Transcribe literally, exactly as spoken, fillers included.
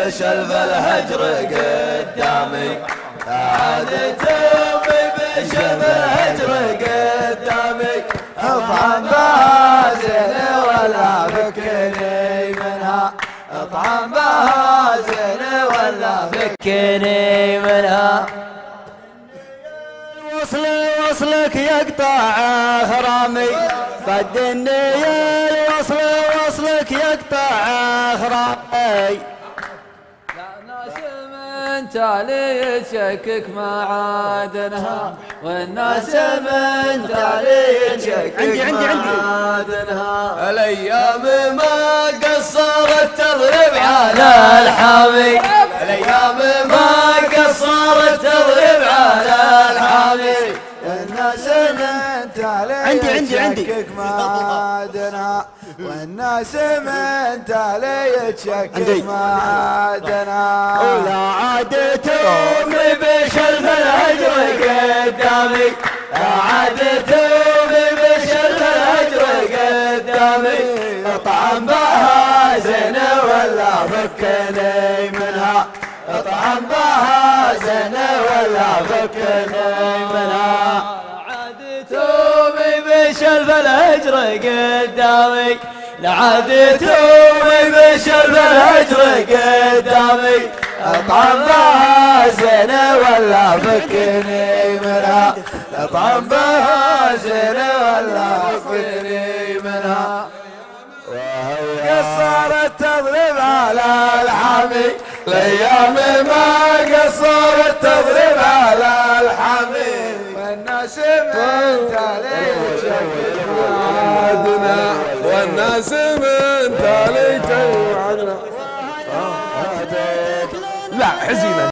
بشلف الهجر قدامي عاد تومي بشلف الهجر قدامي اطعم بها زين ولا فكني منها اطعم بها زين ولا فكني منها وصل وصلك يقطع خرامي قد النية الوصل وصلك يقطع خرامي ناس من تالي يتشكك معادنها والناس من تالي يتشكك معادنها الايام ما قصرت تضرب على الحامي الايام ما قصرت تضرب على الحامي الناس من تالي عندي عندي عندي يتشكك معادنها والناس من تالي يتشكك معادنها ولا عاد تومي بشلف الهجر قدامي لا عاد تومي بشلف الهجر قدامي اطعم بها زين ولا فكني منها اطعم بها زين ولا فكني منها عاد تومي بشلف الهجر قدامي لعاد تومي بشلف الهجر قدامي اطعم بها زين ولا فكني منها اطعم بها زين ولا فكني منها قصرت تضرب على الحامي الايام ما قصرت تضرب على الحامي والناس من تالي يتشكك معادنها والناس من تالي معادنها لا حزينة.